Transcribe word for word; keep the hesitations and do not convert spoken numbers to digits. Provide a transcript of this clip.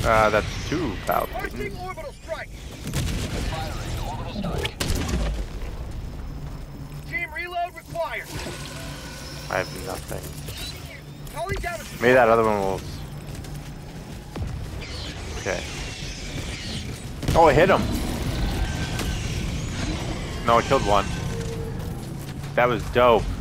Uh, that's two Falcons. Orbital strike. Firing orbital strike. Team reload required. I have nothing. Calling down. Maybe that other one will. Okay. Oh, it hit him. No, it killed one. That was dope.